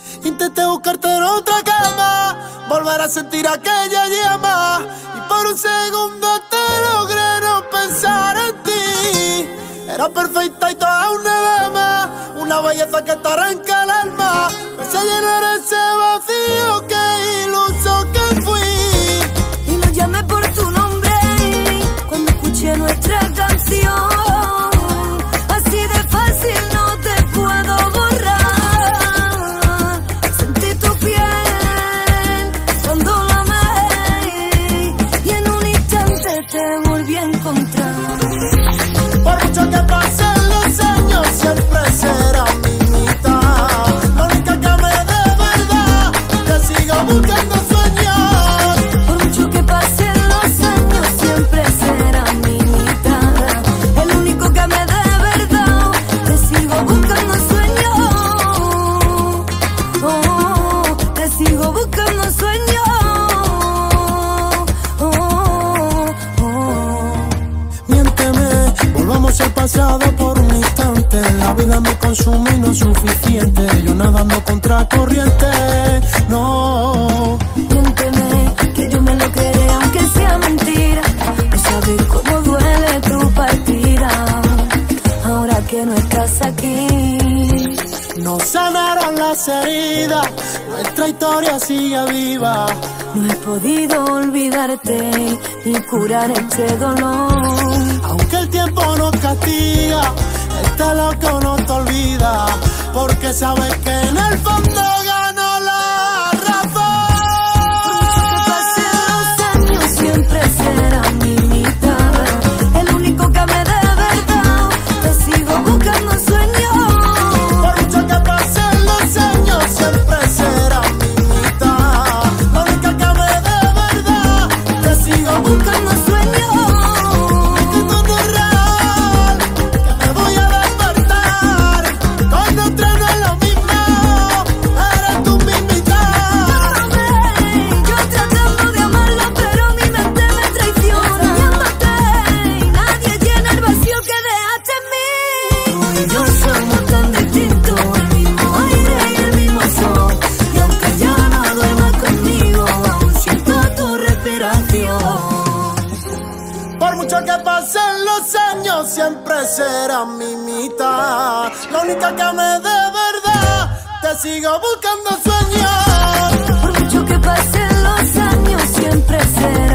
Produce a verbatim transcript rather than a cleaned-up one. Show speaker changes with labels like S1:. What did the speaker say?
S1: Intenté buscarte en otra cama, volver a sentir aquella llama, y por un segundo te logré no pensar en ti. Era perfecta y toda una dama, una belleza que te arranca el alma. Me hace llenar ese vacío que iluso que fui.
S2: Y no llamé por tu nombre cuando escuché nuestra canción. Así de fácil no te puedo borrar. Sentí tu piel cuando la amé, y en un instante te volví a encontrar.
S1: Por mucho que pasen los años, siempre será mi mitad. La única que ame de verdad, te sigo buscando sueños.
S2: Por mucho que pasen los años, siempre será mi mitad. El único que ame de verdad, te sigo buscando sueños. Oh, te sigo buscando sueños. Oh, oh.
S1: Miénteme, volvamos al pasado por un instante. La vida me consume y no es suficiente. Yo nadando contra corriente, no.
S2: Miénteme, que yo me lo creeré aunque sea mentira. No saber cómo duele tu partida, ahora que no estás aquí.
S1: No sanaron las heridas, nuestra historia sigue viva.
S2: No he podido olvidarte ni curar este dolor.
S1: Aunque el tiempo nos castiga, este loco no te olvida, porque sabes que en el fondo ganó la
S2: Que pasen los años, siempre será mi mitad. El único que ame de verdad, te sigo buscando sueños.
S1: Por mucho que pasen los años, siempre será mi mitad. La única que ame de verdad, te sigo buscando sueños. Es que esto no es real, que me voy a despertar con otra, no es lo mismo. Eres tú mi mitad.
S2: Yo tratando de amarla, pero mi mente me traiciona. Soñándote, y nadie llena el vacío que dejaste en mí. Tú y yo somos tan distintos, el mismo aire y el mismo sol. Y aunque ya no duermas conmigo, aún siento tu respiración.
S1: Por mucho que pasen los años, siempre será mi mitad. La única que ame de verdad, te sigo buscando sueños.
S2: Por mucho que pasen los años, siempre será